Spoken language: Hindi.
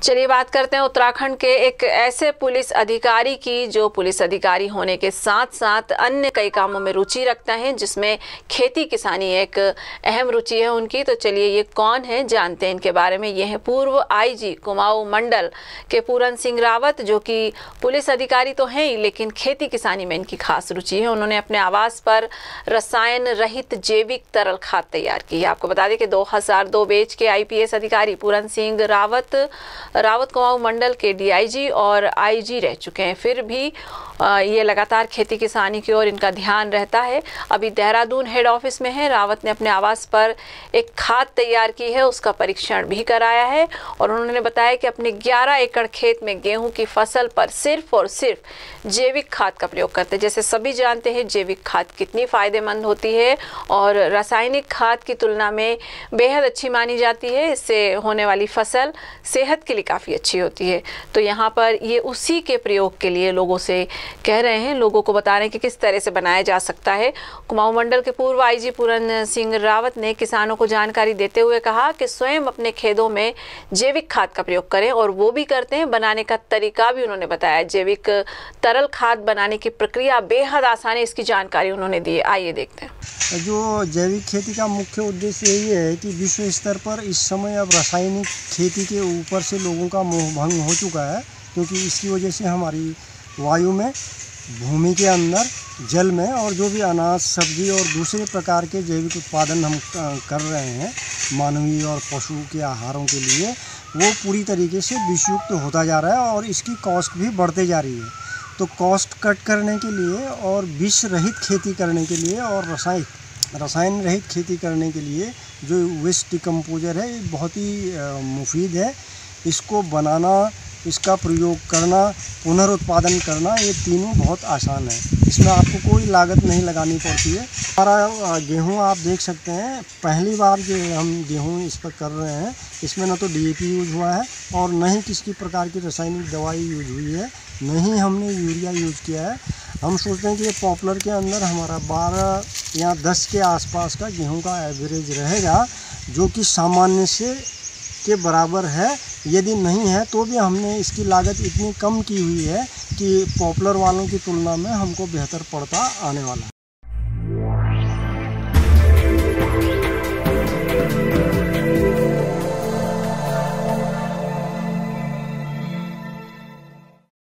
चलिए बात करते हैं उत्तराखंड के एक ऐसे पुलिस अधिकारी की जो पुलिस अधिकारी होने के साथ साथ अन्य कई कामों में रुचि रखता है, जिसमें खेती किसानी एक अहम रुचि है उनकी। तो चलिए ये कौन है जानते हैं इनके बारे में। ये है पूर्व आईजी कुमाऊं मंडल के पूरन सिंह रावत, जो कि पुलिस अधिकारी तो हैं ही लेकिन खेती किसानी में इनकी खास रुचि है। उन्होंने अपने आवास पर रसायन रहित जैविक तरल खाद तैयार की है। आपको बता दें कि 2002 बैच के IPS अधिकारी पूरन सिंह रावत कुमाऊं मंडल के DIG और IG रह चुके हैं। फिर भी ये लगातार खेती किसानी की ओर इनका ध्यान रहता है। अभी देहरादून हेड ऑफिस में है। रावत ने अपने आवास पर एक खाद तैयार की है, उसका परीक्षण भी कराया है और उन्होंने बताया कि अपने 11 एकड़ खेत में गेहूं की फसल पर सिर्फ और सिर्फ जैविक खाद का प्रयोग करते हैं। जैसे सभी जानते हैं जैविक खाद कितनी फ़ायदेमंद होती है और रासायनिक खाद की तुलना में बेहद अच्छी मानी जाती है। इससे होने वाली फसल सेहत के लिए काफ़ी अच्छी होती है। तो यहाँ पर ये उसी के प्रयोग के लिए लोगों से कह रहे हैं, लोगों को बता रहे हैं कि किस तरह से बनाया जा सकता है। कुमाऊं मंडल के पूर्व IG पूरन सिंह रावत ने किसानों को जानकारी देते हुए कहा कि स्वयं अपने खेतों में जैविक खाद का प्रयोग करें और वो भी करते हैं। बनाने का तरीका भी उन्होंने बताया। जैविक तरल खाद बनाने की प्रक्रिया बेहद आसान है, इसकी जानकारी उन्होंने दी। आइए देखते हैं। जो जैविक खेती का मुख्य उद्देश्य यही है कि विश्व स्तर पर इस समय अब रासायनिक खेती के ऊपर से लोगों का मोह भंग हो चुका है, क्योंकि इसकी वजह से हमारी वायु में, भूमि के अंदर, जल में और जो भी अनाज, सब्जी और दूसरे प्रकार के जैविक उत्पादन हम कर रहे हैं मानवीय और पशु के आहारों के लिए, वो पूरी तरीके से विषयुक्त होता जा रहा है और इसकी कॉस्ट भी बढ़ते जा रही है। तो कॉस्ट कट करने के लिए और विष रहित खेती करने के लिए और रसायन रहित खेती करने के लिए जो वेस्ट डिकम्पोजर है, ये बहुत ही मुफीद है। इसको बनाना, इसका प्रयोग करना, पुनरुत्पादन करना, ये तीनों बहुत आसान है। इसमें आपको कोई लागत नहीं लगानी पड़ती है। हमारा गेहूं आप देख सकते हैं, पहली बार जो हम गेहूं इस पर कर रहे हैं, इसमें न तो DAP यूज हुआ है और न ही किसी प्रकार की रासायनिक दवाई यूज हुई है, न ही हमने यूरिया यूज किया है। हम सोचते हैं कि ये पॉपुलर के अंदर हमारा 12 या 10 के आसपास का गेहूं का एवरेज रहेगा, जो कि सामान्य से के बराबर है। यदि नहीं है तो भी हमने इसकी लागत इतनी कम की हुई है कि पॉपुलर वालों की तुलना में हमको बेहतर पड़ता आने वाला है।